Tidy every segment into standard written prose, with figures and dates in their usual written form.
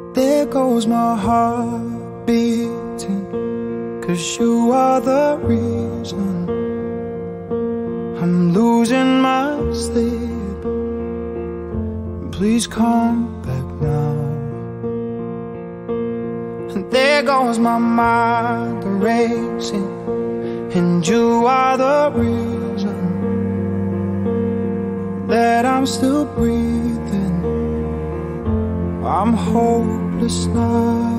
There goes my heart beating, 'cause you are the reason I'm losing my sleep. Please come back now. And there goes my mind racing, and you are the reason that I'm still breathing. I'm hopeless now.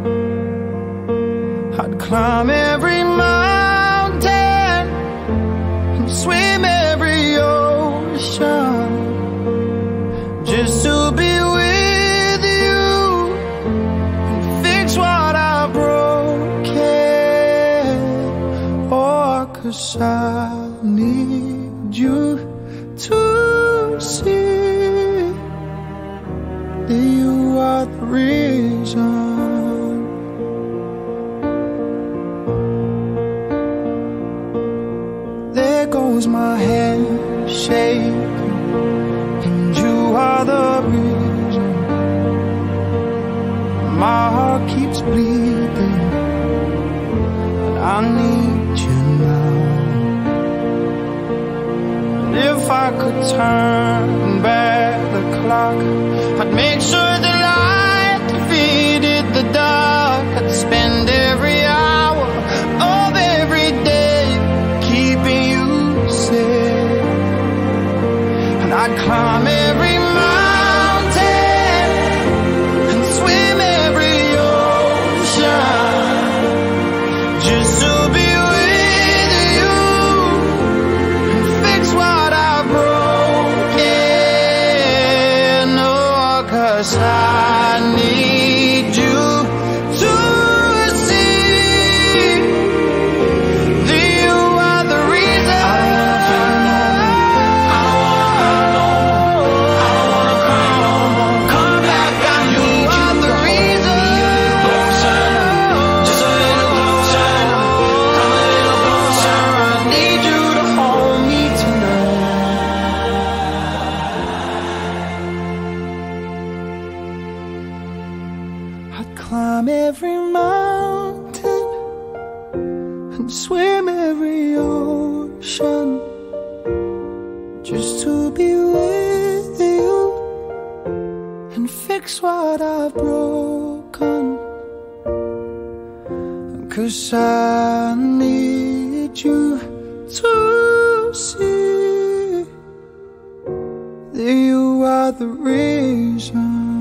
I'd climb every mountain and swim every ocean just to be with you and fix what I broken. Oh, 'cause I need you to see that you are the reason. There goes my hand shaking, and you are the reason my heart keeps bleeding, and I need you now. And if I could turn back the clock, I'd make sure the light defeated the dark. I'd spend every hour of every day keeping you safe, and I'd climb every mountain and swim every ocean just to be with you and fix what I've broken. Oh, 'cause I need you to see that you are the reason. I wanna cry no more. Come back, I need you are the reason. Just a little closer, come a little closer. I need you to hold me tonight. I'd climb every mountain and swim every ocean just to be with you and fix what I've broken. 'Cause I need you to see that you are the reason.